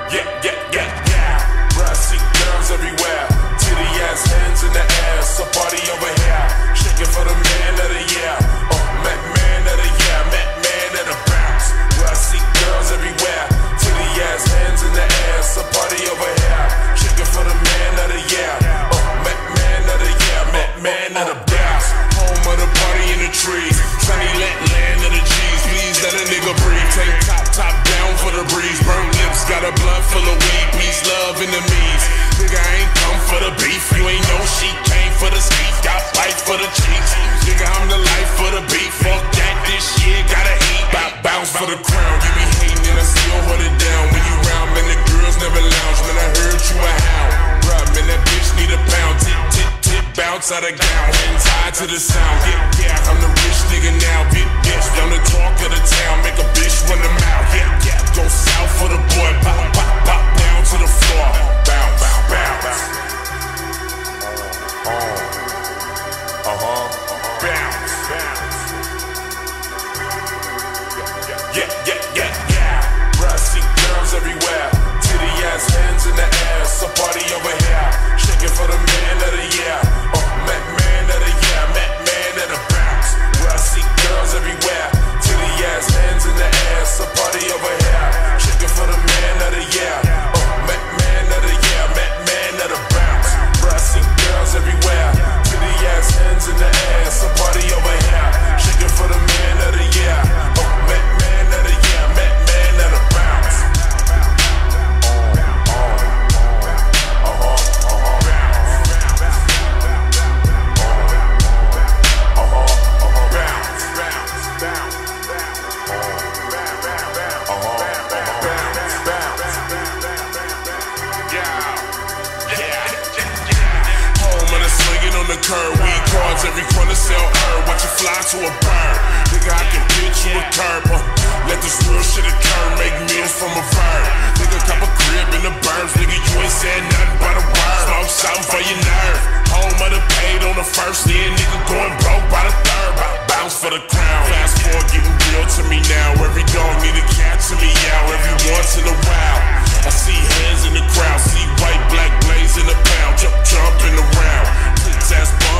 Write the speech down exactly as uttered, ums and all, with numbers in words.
Yeah, yeah, yeah, yeah. Bruh, see girls everywhere. Titty ass hands in the air. So party over here. Shaking for the man of the year. Oh, Mac man of the year. Mac man of the bounce. Bruh, see girls everywhere. Titty ass hands in the air. So party over here. Shaking for the man of the year. Oh, Mac man of the year. Mac man of the bounce. Home of the party in the trees. Sunny let land of the G's. Please let a nigga breathe. Tank top, top down for the breeze. Burnt lips, got a blood full of weed. Peace, love, enemies. Nigga, I ain't come for the beef. You ain't know she came for the speed. Got fight for the cheeks. Nigga, I'm the life for the beef. Fuck that, this shit gotta eat. Bop, bounce for the crown. You be hating and I still hold it down. When you round, man, the girls never lounge. Man, I heard you a hound. Bruh, man, that bitch need a pound. Tip, tip, tip, bounce out of gown. Hands high to the sound. Yeah, yeah, I'm the rich nigga now. Big bitch, down the talk of the town. Make a bitch run them out. Yeah, yeah, go south for the boy. Pop, pop, pop down to the floor. Bounce, bounce. Uh, uh, uh-huh. Bounce, bounce. Yeah, yeah, yeah, yeah. Bruh, see girls everywhere. Titty ass hands in the air. So party over here. Shaking for the man of the year. Oh, Mac man of the year. Mac man of the bounce. Bruh, see girls everywhere. Titty ass hands in the air. So party over here. Shaking for the man of the year. Oh, Mac man of the year. Mac man of the bounce. Bruh, see girls everywhere. Titty ass hands in the air. So party over here. Shaking for the man of the year. Oh, Mac man of the year. Mac man of the bounce. Curb, weed cards, every corner sell herb. Watch you fly to a bird. Nigga, I can pitch you a curb. Uh, let this real shit occur. Make meals from a verb. Nigga, cop a crib in the burbs. Nigga, you ain't said nothing but a word. Smoke something for your nerve. Home of the paid on the first. Then nigga going broke by the third. Bounce for the crown. Fast forward, getting real to me now. Every dog need a cat to me out. Every once in a while, I see hands in the crowd. See white, black blaze in the pound. Jump, jumping around. Ass